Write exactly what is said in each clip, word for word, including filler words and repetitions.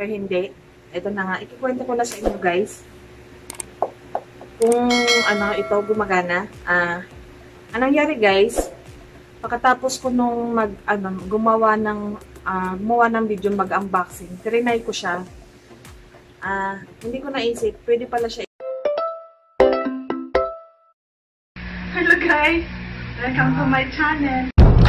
or hindi. Ito na nga, ikikwento ko lang sa inyo guys. Kung ano, ito gumagana. Ah, anong nangyari guys, pagkatapos ko nung mag, ano, gumawa ng, ah, gumawa ng video mag-unboxing, trinay ko siya. Ah, hindi ko naisip, pwede pala siya. Hello guys! Welcome to my channel!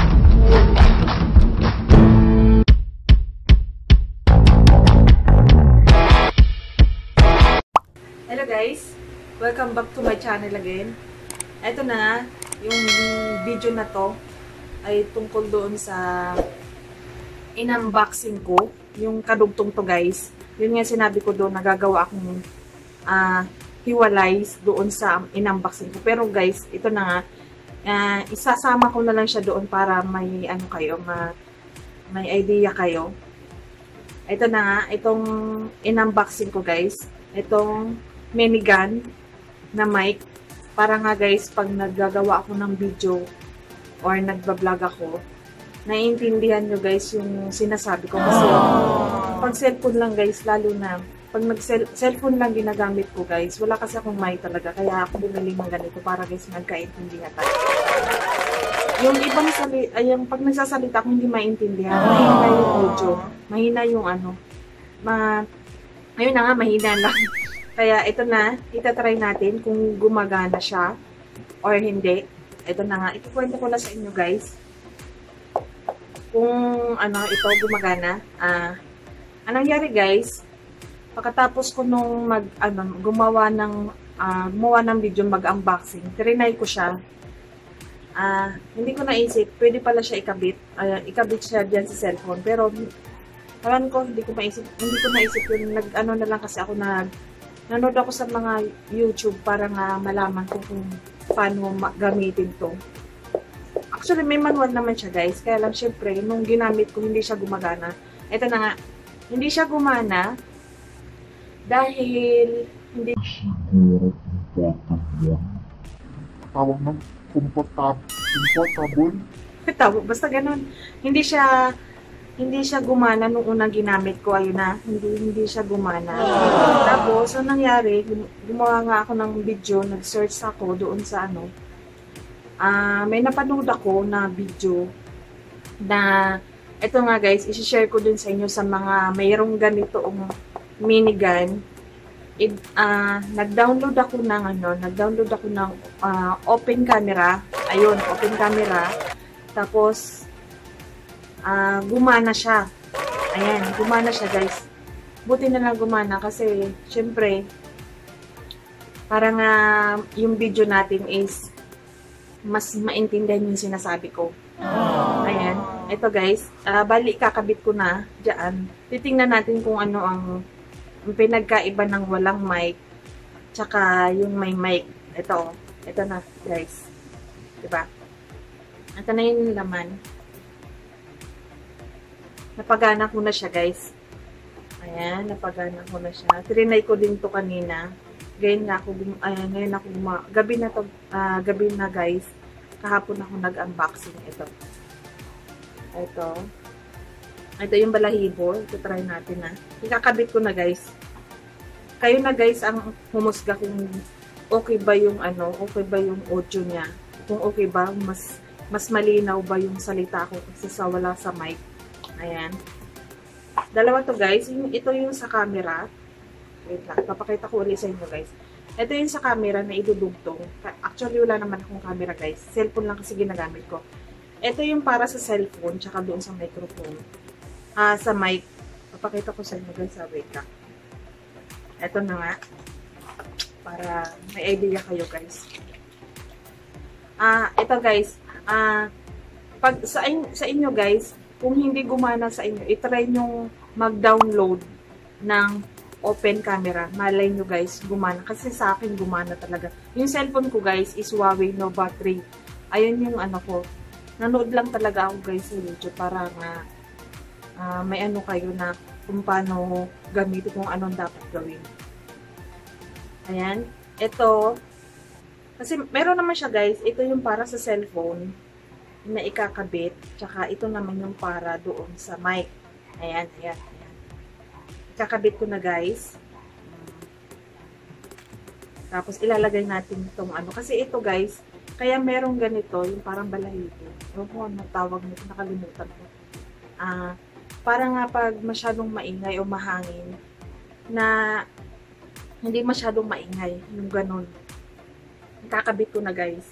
Hello guys! Welcome back to my channel again. Ito na, yung video na to ay tungkol doon sa in-unboxing ko. Yung kadugtong to guys. Yun nga sinabi ko doon, nagagawa akong uh, hiwalays doon sa in-unboxing ko. Pero guys, ito na nga, uh, isasama ko na lang siya doon para may ano kayo, ma, may idea kayo. Ito na nga, itong in-unboxing ko guys. Itong minigun na mic. Para nga guys, pag naggagawa ako ng video or nagbablog ako, naiintindihan nyo guys yung sinasabi ko. Kasi pag cellphone lang guys, lalo na pag nag-cellphone lang ginagamit ko guys, wala kasi akong mic talaga. Kaya ako bumili ng ganito para guys nagkaintindihan tayo. Yung ibang salita, ay yung pag nagsasalita ako hindi maintindihan. Mahina yung audio. Mahina yung ano. Ma Ayun na nga, mahina lang. Kaya ito na, itatry natin kung gumagana siya or hindi. Ito na nga, ikikwento ko na sa inyo guys. Kung ano, ito gumagana. Ah, anong nangyari guys, pagkatapos ko nung mag, ano, gumawa ng, ah, gumawa ng video mag-unboxing, trinay ko siya. Ah, hindi ko naisip, pwede pala siya ikabit. Uh, ikabit siya dyan sa cellphone. Pero, alam ko, hindi ko maisip, hindi ko naisip yun. Nag, ano na lang kasi ako nag, nanood ako sa mga YouTube para nga malaman ko kung paano gamitin to. Actually, may manual naman siya guys. Kaya lang, syempre, nung ginamit ko, hindi siya gumagana. Ito na nga, hindi siya gumana dahil hindi siguro compatible. Tawag ng compatible. Compatible? Tawag, basta ganun. Hindi siya hindi siya gumana nung unang ginamit ko. Ayun na, hindi, hindi siya gumana. Tapos, ang nangyari, gumawa nga ako ng video, nag-search ako doon sa ano, ah, uh, may napanood ako na video na, ito nga guys, isi-share ko dun sa inyo sa mga mayroong ganitoong minigun. It, uh, nag-download ako ng ano, nag-download ako ng uh, open camera. Ayun, open camera. Tapos, Uh, gumana siya. Ayan, gumana siya guys. Buti na lang gumana kasi syempre parang uh, yung video natin is mas maintindihan yung sinasabi ko. Ayan, ito guys, uh, bali kakabit ko na dyan. Titingnan natin kung ano ang, ang pinagkaiba ng walang mic tsaka yung may mic. Ito, ito na guys, diba? Ito na yung laman. Napagana ko na siya guys. Ayan, napagana ko na siya. Trinay ko din to kanina. Ngayon na ako, ayan, ngayon ako, gabi na to, uh, gabi na guys. Kahapon ako nag-unboxing ito. Ito. Ito yung balahibo. Ito try natin na. Ikakabit ko na guys. Kayo na guys ang humusga kung okay ba yung ano, okay ba yung audio niya. Kung okay ba, mas, mas malinaw ba yung salita ko kasi sa wala sa mic. Ayan. Dalawa to guys. Ito yung sa camera. Wait lang. Papakita ko ulit sa inyo guys. Ito yung sa camera na idudugtong. Actually, wala naman akong camera guys. Cellphone lang kasi ginagamit ko. Ito yung para sa cellphone tsaka doon sa microphone. Ah, sa mic. Papakita ko sa inyo guys. Wait lang. Ito na nga. Para may idea kayo guys. Ah, ito guys. Ah, pag sa, in, sa inyo guys, kung hindi gumana sa inyo, itry nyo mag-download ng open camera. Malay nyo guys, gumana. Kasi sa akin, gumana talaga. Yung cellphone ko guys is Huawei Nova three. Ayun yung ano ko. Nanood lang talaga ako guys sa YouTube para nga uh, may ano kayo na kung paano gamitin, kung anong dapat gawin. Ayan. Ito. Kasi meron naman siya guys. Ito yung para sa cellphone na ikakabit. Tsaka ito naman yung para doon sa mic. Ayan, ayan, ayan. Kakabit ko na guys. Tapos ilalagay natin itong ano. Kasi ito guys, kaya merong ganito, yung parang balahito. Ewan ko ano tawag nito, nakalimutan ko. Ah, para nga pag masyadong maingay o mahangin, na hindi masyadong maingay, yung ganun. Kakabit ko na guys.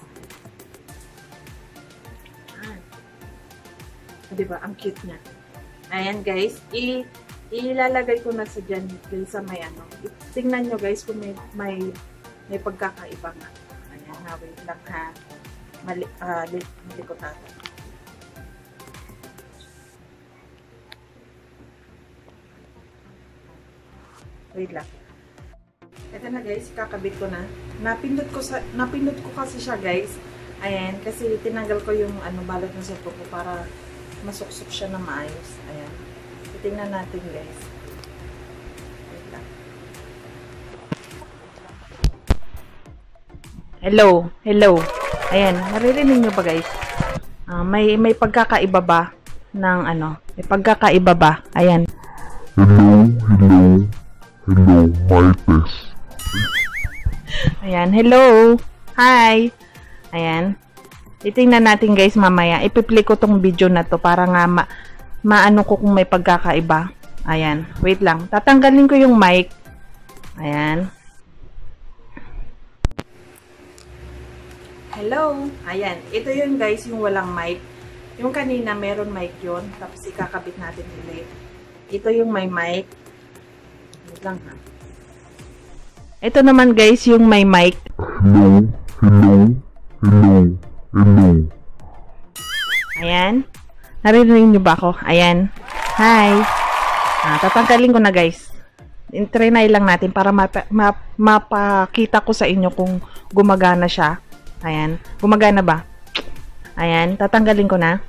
Ah. Diba? Ang cute niya. Ayan guys, i ilalagay ko na sa dyan guys, sa may ano. Tingnan nyo guys kung may may, may pagkakaiba nga. Ayan, ha, wait lang ha. Mali, uh, li, mali ko tato. Wait lang. Ito na guys, kakabit ko na. Napindot ko sa napindot ko kasi siya guys. Ayan, kasi tinanggal ko yung ano balot ng sapo ko para masuksok siya na maayos. Ayan. Tingnan natin guys. Wait lang. Hello, hello. Ayan, naririnig nyo ba guys? Uh, may may pagkakaiba ba ng ano? May pagkakaiba ba? Ayan. Hello, hello, hello, Martes. Ayan, hello. Hi. Ayan. Titingnan natin guys mamaya. Ipi-play ko tong video na to para nga ma maano ko kung may pagkakaiba. Ayan. Wait lang. Tatanggalin ko yung mic. Ayan. Hello. Ayan. Ito yun guys, yung walang mic. Yung kanina meron mic yun. Tapos ikakabit natin ulit. Ito yung may mic. Wait lang ha. Ito naman guys, yung may mic. Hello, hello, hello, hello. Ayan. Narinig niyo ba ako? Ayan. Hi. Ah, tatanggalin ko na guys. Trinay lang natin para mapa, map, mapakita ko sa inyo kung gumagana siya. Ayan. Gumagana ba? Ayan. Tatanggalin ko na.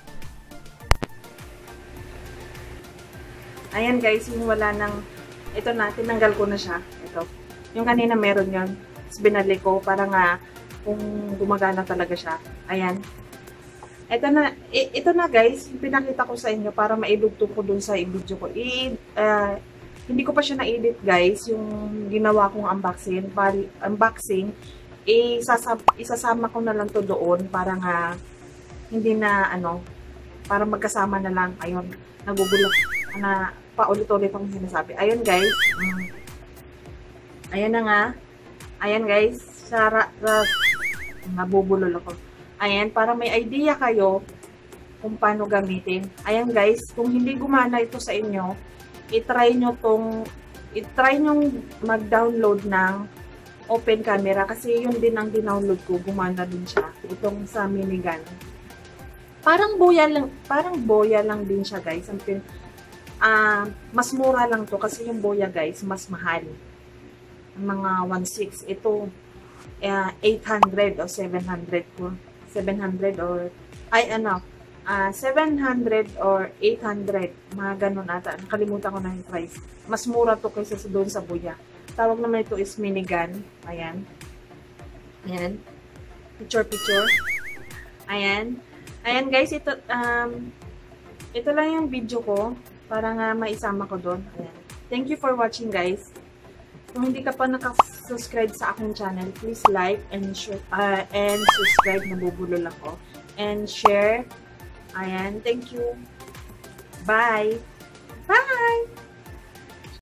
Ayan guys, yung wala nang, ito na, tinanggal ko na siya. Ito. Yung kanina meron yun. Tapos binalik ko para nga kung gumagana talaga siya. Ayan. Ito na, ito na guys, pinakita ko sa inyo para maidugtong ko dun sa video ko. I, uh, hindi ko pa siya na-edit guys, yung ginawa kong unboxing. Bali, unboxing, isasama, isasama ko na lang to doon para nga hindi na ano, para magkasama na lang. Ayun, nagugulo na paulit-ulit akong sinasabi. Ayun guys, um, ayan na nga. Ayan guys, sara, uh, nabubulol ako. Ayan, para may idea kayo kung paano gamitin. Ayan guys, kung hindi gumana ito sa inyo, i-try nyo tong, i-try nyo mag-download ng open camera kasi yun din ang dinownload ko, gumana din siya. Itong sa minigun. Parang boya lang, parang boya lang din siya guys. Ang pin, uh, mas mura lang to kasi yung boya guys, mas mahal. Ang mga one point six. Ito, uh, eight hundred o seven hundred ko. seven hundred or, ay ano, uh, seven hundred or eight hundred. Mga ganun ata. Nakalimutan ko na yung price. Mas mura to kaysa doon sa buya. Tawag naman ito is minigun. Ayan. Ayan. Picture, picture. Ayan. Ayan guys, ito, um, ito lang yung video ko para nga maisama ko doon. Ayan. Thank you for watching guys. Kung hindi ka pa nakasubscribe sa aking channel, please like and share, uh, and subscribe, nabubulol ako. And share. Ayan, thank you. Bye! Bye!